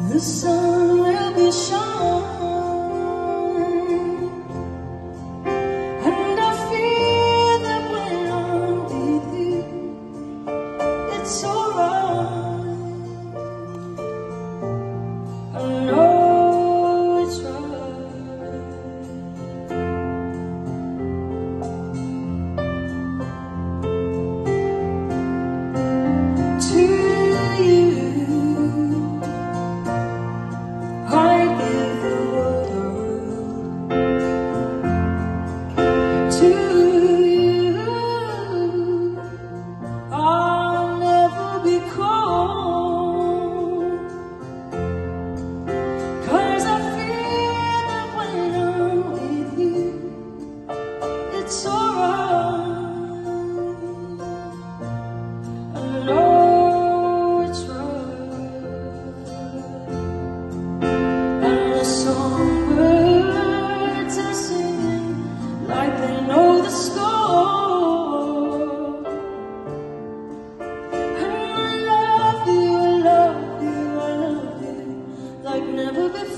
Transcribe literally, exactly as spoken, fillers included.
the sun will be shining, and I feel that when I'm with you, it's alright. I know it's right. To you I give the world. To you I'll never be cold, 'cause I feel that when I'm with you, it's alright. I know it's right. And the songbirds are singing like they know the score. And I love you, I love you, I love you like never before.